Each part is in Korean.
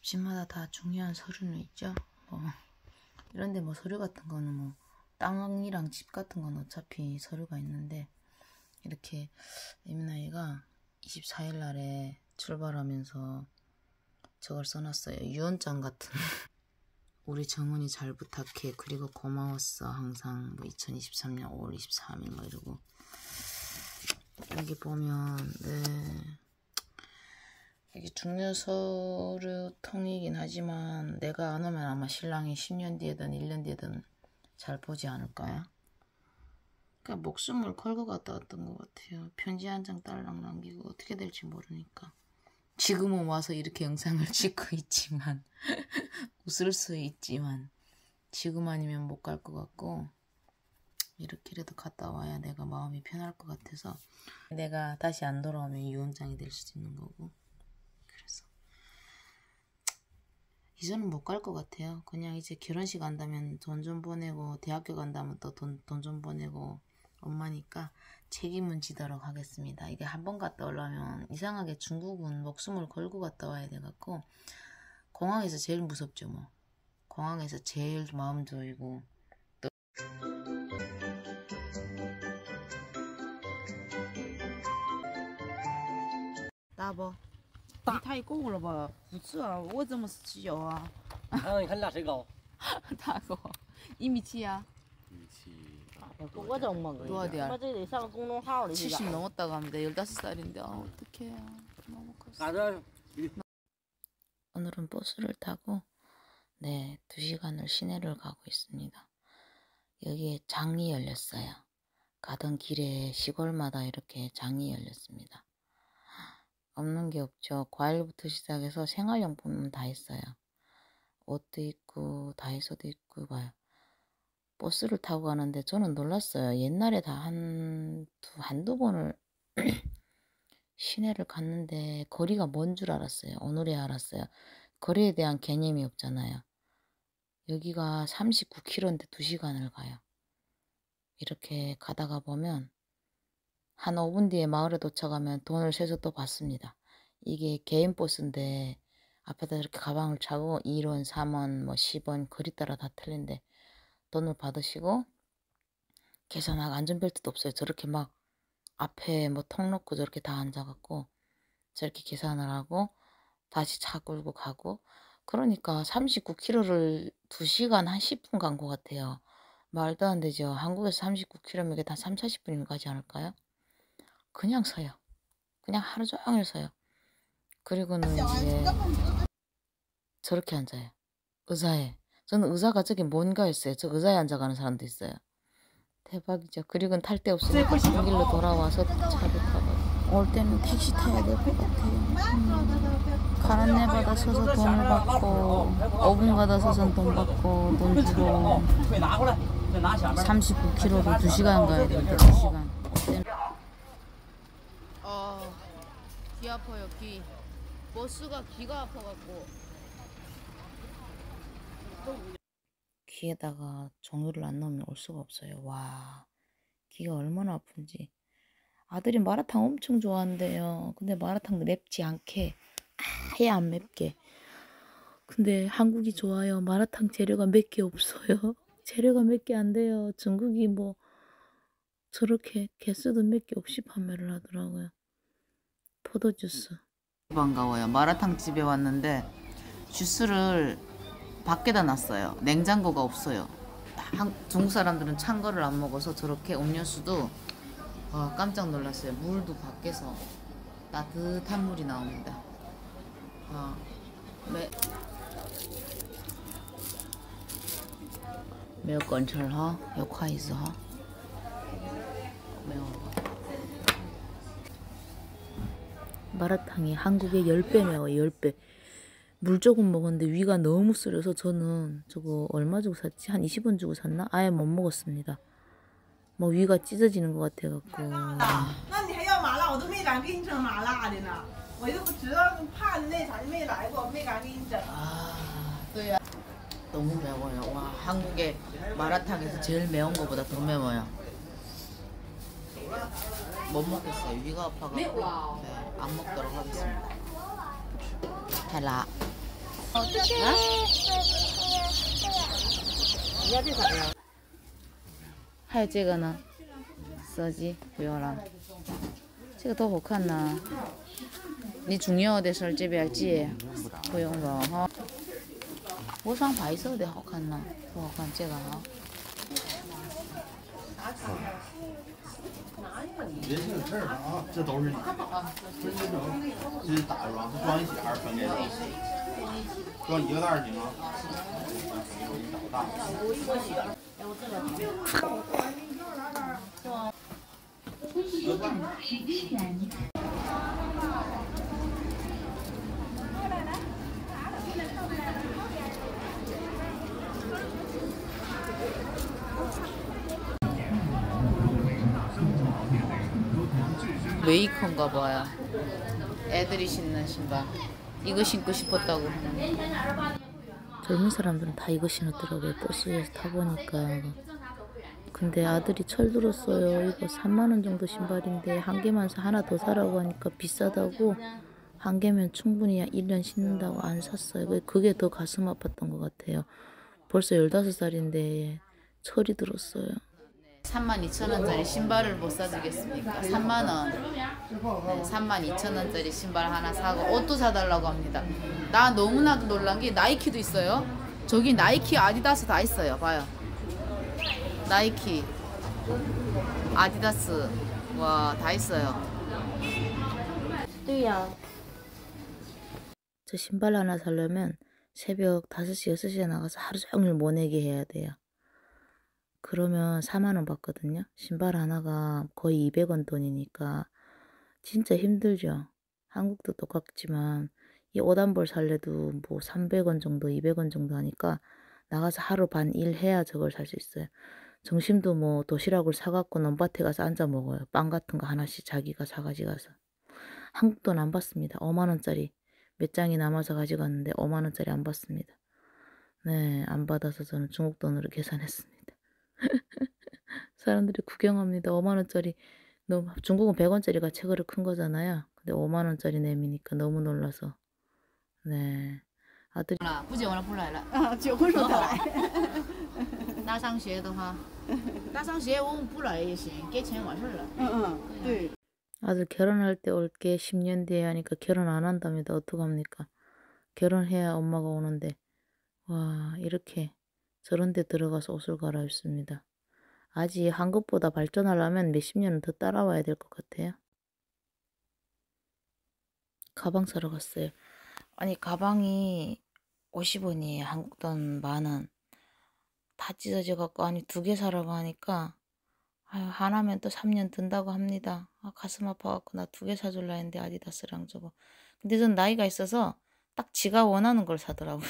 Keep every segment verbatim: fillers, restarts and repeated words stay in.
집집마다 다 중요한 서류는 있죠. 뭐 이런데 뭐 서류 같은 거는 뭐 땅이랑 집 같은 건 어차피 서류가 있는데, 이렇게 에미나이가 이십사 일 날에 출발하면서 저걸 써놨어요. 유언장 같은 우리 정은이 잘 부탁해, 그리고 고마웠어 항상, 뭐 이천이십삼 년 오월 이십삼 일 뭐 이러고. 여기 보면 네, 이게 중요 서류통이긴 하지만 내가 안 오면 아마 신랑이 십 년 뒤에든 일 년 뒤에든 잘 보지 않을까요? 그러니까 목숨을 걸고 갔다 왔던 것 같아요. 편지 한 장 딸랑 남기고. 어떻게 될지 모르니까. 지금은 와서 이렇게 영상을 찍고 있지만 웃을 수 있지만 지금 아니면 못 갈 것 같고, 이렇게라도 갔다 와야 내가 마음이 편할 것 같아서, 내가 다시 안 돌아오면 유언장이 될 수도 있는 거고. 그래서 이제는 못 갈 것 같아요. 그냥 이제 결혼식 간다면 돈 좀 보내고, 대학교 간다면 또 돈 돈 좀 보내고, 엄마니까 책임은 지도록 하겠습니다. 이게 한 번 갔다 오려면 이상하게 중국은 목숨을 걸고 갔다 와야 돼갖고, 공항에서 제일 무섭죠. 뭐 공항에서 제일 마음 조이고. 또大不？比太高了吧？不是啊，我怎么是小啊？ 啊，你看你俩谁高？ 大哥，一米七啊？ 一米七。 我整懵了， 多少点？ 他这得上公众号里去找。 칠십 넘었다고 합니다. 열다섯 살인데 아, 어떡해요. 너무 컸어. 나도. 오늘은 버스를 타고 네, 두 시간을 시내를 가고 있습니다. 여기에 장이 열렸어요. 가던 길에 시골마다 이렇게 장이 열렸습니다. 없는 게 없죠. 과일부터 시작해서 생활용품은 다 있어요. 옷도 있고 다이소도 있고 봐요. 버스를 타고 가는데 저는 놀랐어요. 옛날에 다 한, 두, 한두 번을 시내를 갔는데 거리가 먼 줄 알았어요. 오늘에 알았어요. 거리에 대한 개념이 없잖아요. 여기가 삼십구 킬로미터인데 두 시간을 가요. 이렇게 가다가 보면 한 오 분 뒤에 마을에 도착하면 돈을 세서 또 받습니다. 이게 개인 버스인데 앞에다 이렇게 가방을 차고 일 원, 삼 원, 뭐 십 원 거리 따라 다 틀린데 돈을 받으시고 계산하고, 안전벨트도 없어요. 저렇게 막 앞에 뭐 통 놓고 저렇게 다 앉아갖고 저렇게 계산을 하고 다시 차 끌고 가고. 그러니까 삼십구 킬로미터를 두 시간 한 십 분 간 것 같아요. 말도 안 되죠. 한국에서 삼십구 킬로미터면 한 삼, 사십 분이면 가지 않을까요? 그냥 서요. 그냥 하루 종일 서요. 그리고는 이제 저렇게 앉아요. 의자에. 저는 의자가 저기 뭔가 했어요. 저 의자에 앉아가는 사람도 있어요. 대박이죠. 그리고는 탈 데 없으니까 그 길로 돌아와서 차를 타고. 올 때는 택시 타야 될 것 같아요. 음. 가란내 받아 서서 돈을 받고, 오 분 가다 서서 돈 받고, 돈 주고. 삼십구 킬로미터를 두 시간 가야 되니까 두 시간. 어, 귀 아파요, 귀. 버스가 귀가 아파갖고. 귀에다가 종이를 안 넣으면 올 수가 없어요. 와, 귀가 얼마나 아픈지. 아들이 마라탕 엄청 좋아한대요. 근데 마라탕 맵지 않게, 아예 안 맵게. 근데 한국이 좋아요. 마라탕 재료가 몇 개 없어요. 재료가 몇 개 안 돼요. 중국이 뭐 저렇게 개수도 몇 개 없이 판매를 하더라고요. 포도주스. 반가워요. 마라탕 집에 왔는데 주스를 밖에다 놨어요. 냉장고가 없어요. 한, 중국 사람들은 찬 거를 안 먹어서 저렇게 음료수도 와, 깜짝 놀랐어요. 물도 밖에서 따뜻한 물이 나옵니다. 아, 매, 매우 건철哈有筷子哈 매워. 마라탕이 한국의 십 배 매워요. 십 배. 물 조금 먹었는데 위가 너무 쓰려서 저는 저거 얼마 주고 샀지? 한 이십 원 주고 샀나? 아예 못 먹었습니다. 뭐 위가 찢어지는 것 같아갖고. 아, 너무 매워요. 와, 한국의 마라탕에서 제일 매운 것보다 더 매워요. 못 먹겠어요. 위가 아파가지고. 네, 안 먹도록 하겠습니다. 달라. 人家这咋样？ 还有这个呢，设计不用了，这个多好看呐！你重要的事儿这边记，不用了哈。我上白色的好看呢，多好看这个啊！ 别这个事儿了啊，这都是你的，这这整这打装，是装一起还是分开装？装一个袋儿行吗？我给你找大的。 메이커인가 봐요. 애들이 신는 신발. 이거 신고 싶었다고. 젊은 사람들은 다 이거 신었더라고요. 버스에서 타보니까. 근데 아들이 철들었어요. 이거 삼만 원 정도 신발인데 한 개만 사 하나 더 사라고 하니까 비싸다고 한 개면 충분히 일 년 신는다고 안 샀어요. 그게 더 가슴 아팠던 것 같아요. 벌써 열다섯 살인데 철이 들었어요. 삼만 이천 원짜리 신발을 못 사주겠습니까? 삼만 원. 네, 삼만 이천 원짜리 신발 하나 사고 옷도 사달라고 합니다. 나 너무나도 놀란 게 나이키도 있어요. 저기 나이키, 아디다스 다 있어요. 봐요. 나이키, 아디다스, 와, 다 있어요. 对呀。 저 신발 하나 사려면 새벽 다섯 시, 여섯 시에 나가서 하루 종일 못 내게 해야 돼요. 그러면 사만 원 받거든요. 신발 하나가 거의 이백 원 돈이니까 진짜 힘들죠. 한국도 똑같지만 이 옷 한 벌 살래도 뭐 삼백 원 정도, 이백 원 정도 하니까 나가서 하루 반 일해야 저걸 살 수 있어요. 점심도 뭐 도시락을 사갖고 논밭에 가서 앉아 먹어요. 빵 같은 거 하나씩 자기가 사가지 가서. 한국 돈 안 받습니다. 오만 원짜리 몇 장이 남아서 가져갔는데 오만 원짜리 안 받습니다. 네, 안 받아서 저는 중국 돈으로 계산했습니다. 사람들이 구경합니다. 오만 원짜리, 너무, 중국은 백 원짜리가 최고로 큰 거잖아요. 근데 오만 원짜리 내미니까 너무 놀라서. 네. 아들이. 不结婚了不来了啊，结婚时候再来。 大上学的话大上学我们不来也行给钱完事了嗯嗯，对。 아들 결혼할 때 올게 십 년 뒤에 하니까 결혼 안 한답니다. 어떡합니까? 결혼해야 엄마가 오는데. 와, 이렇게 저런 데 들어가서 옷을 갈아입습니다. 아직 한국보다 발전하려면 몇십 년은 더 따라와야 될 것 같아요. 가방 사러 갔어요. 아니 가방이 오십 원이에요. 한국 돈 만 원. 다 찢어져 갖고 아니 두 개 사라고 하니까 아유, 하나면 또 삼 년 든다고 합니다. 아, 가슴 아파갖고 나 두 개 사줄라 했는데 아디다스랑 저거. 근데 전 나이가 있어서 딱 지가 원하는 걸 사더라고요.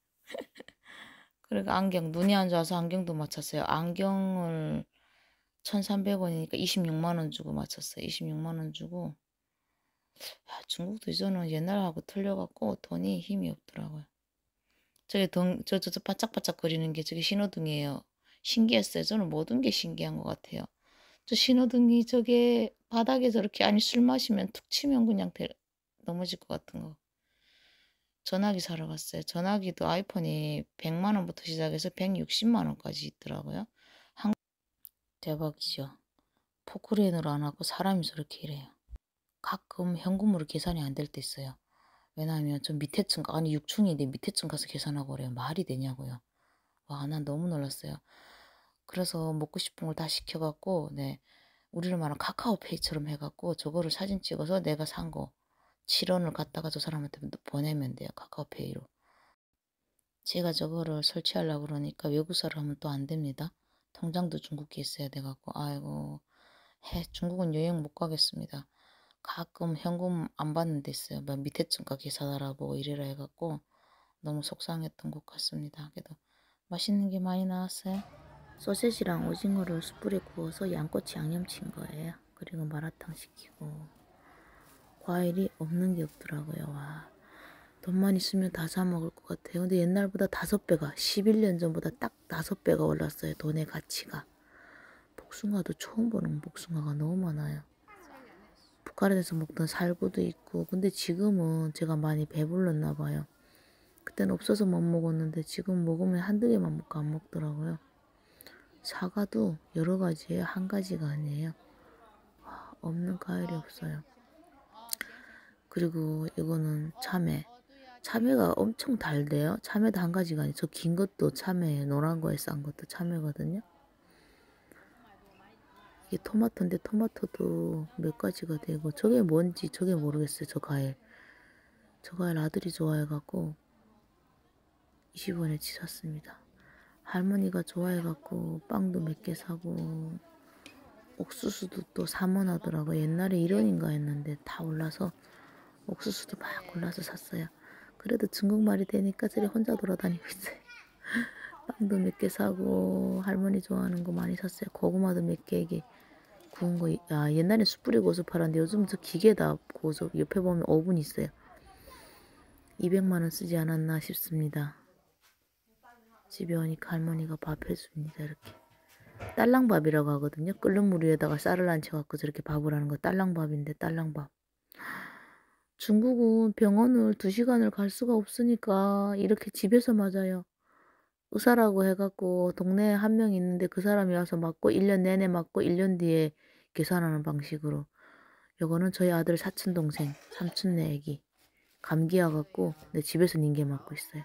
그리고 안경, 눈이 안 좋아서 안경도 맞췄어요. 안경을 천삼백 원이니까 이십육만 원 주고 맞췄어요. 이십육만 원 주고. 야, 중국도 이제는 옛날하고 틀려갖고 돈이 힘이 없더라고요. 저게 등, 저, 저, 저 바짝바짝 거리는 게 저게 신호등이에요. 신기했어요. 저는 모든 게 신기한 것 같아요. 저 신호등이 저게 바닥에 저렇게 아니 술 마시면 툭 치면 그냥 대, 넘어질 것 같은 거. 전화기 사러 갔어요. 전화기도 아이폰이 백만 원부터 시작해서 백육십만 원까지 있더라고요. 한... 대박이죠. 포크레인으로 안 하고 사람이 저렇게 일해요. 가끔 현금으로 계산이 안 될 때 있어요. 왜냐하면 저 밑에 층, 아니 육 층인데 밑에 층 가서 계산하고 그래요. 말이 되냐고요. 와, 난 너무 놀랐어요. 그래서 먹고 싶은 걸 다 시켜갖고, 네, 우리를 말하는 카카오페이처럼 해갖고 저거를 사진 찍어서 내가 산 거 칠 원을 갖다가 저 사람한테 보내면 돼요. 카카오페이로. 제가 저거를 설치하려고 그러니까 외국 사람은 또 안 됩니다. 통장도 중국에 있어야 돼갖고 아이고 해 중국은 여행 못 가겠습니다. 가끔 현금 안 받는 데 있어요. 막 밑에 층가 계산 알아보고 이래라 해갖고 너무 속상했던 것 같습니다. 그래도 맛있는 게 많이 나왔어요. 소세지랑 오징어를 숯불에 구워서 양꼬치 양념친 거예요. 그리고 마라탕 시키고 과일이 없는 게 없더라고요. 와, 돈만 있으면 다 사 먹을 것 같아요. 근데 옛날보다 다섯 배가 십일 년 전보다 딱 다섯 배가 올랐어요. 돈의 가치가. 복숭아도 처음 보는 복숭아가 너무 많아요. 북한에서 먹던 살구도 있고 근데 지금은 제가 많이 배불렀나 봐요. 그때는 없어서 못 먹었는데 지금 먹으면 한두 개만 먹고 안 먹더라고요. 사과도 여러 가지예요. 한 가지가 아니에요. 와, 없는 과일이 없어요. 그리고 이거는 참외. 참외가 엄청 달대요. 참외도 한 가지가 아니에요. 저 긴 것도 참외예요. 노란 거에 싼 것도 참외거든요. 이게 토마토인데 토마토도 몇 가지가 되고 저게 뭔지 저게 모르겠어요. 저 과일. 저 과일 아들이 좋아해갖고 이십 원어치 샀습니다. 할머니가 좋아해갖고 빵도 몇 개 사고 옥수수도 또 삼 원 하더라고. 옛날에 일 원인가 했는데 다 올라서 옥수수도 막 골라서 샀어요. 그래도 중국말이 되니까 저리 혼자 돌아다니고 있어요. 빵도 몇 개 사고 할머니 좋아하는 거 많이 샀어요. 고구마도 몇 개 이게 구운 거. 아, 옛날에 숯불이 고수 팔았는데 요즘 저 기계다 고수. 옆에 보면 오븐 있어요. 이백만 원 쓰지 않았나 싶습니다. 집에 오니까 할머니가 밥 해줍니다. 이렇게 딸랑밥이라고 하거든요. 끓는 물 위에다가 쌀을 얹혀갖고 저렇게 밥을 하는 거 딸랑밥인데 딸랑밥. 중국은 병원을 두 시간을 갈 수가 없으니까 이렇게 집에서 맞아요. 의사라고 해갖고 동네에 한 명 있는데 그 사람이 와서 맞고 일 년 내내 맞고 일 년 뒤에 계산하는 방식으로. 요거는 저희 아들 사촌동생 삼촌네 애기 감기 와갖고 내 집에서 닌게 맞고 있어요.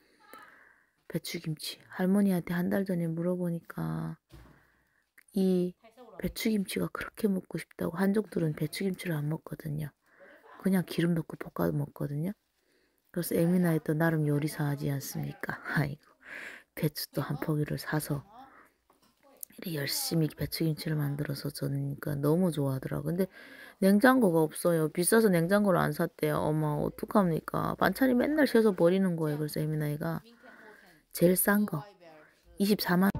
배추김치. 할머니한테 한 달 전에 물어보니까 이 배추김치가 그렇게 먹고 싶다고. 한족들은 배추김치를 안 먹거든요. 그냥 기름 넣고 볶아 먹거든요. 그래서 에미나이 또 나름 요리사 하지 않습니까? 아이고 배추도 한 포기를 사서 열심히 배추김치를 만들어서 저는 너무 좋아하더라고요. 근데 냉장고가 없어요. 비싸서 냉장고를 안 샀대요. 어머 어떡합니까? 반찬이 맨날 새서 버리는 거예요. 그래서 에미나이가 제일 싼 거 이십사만 원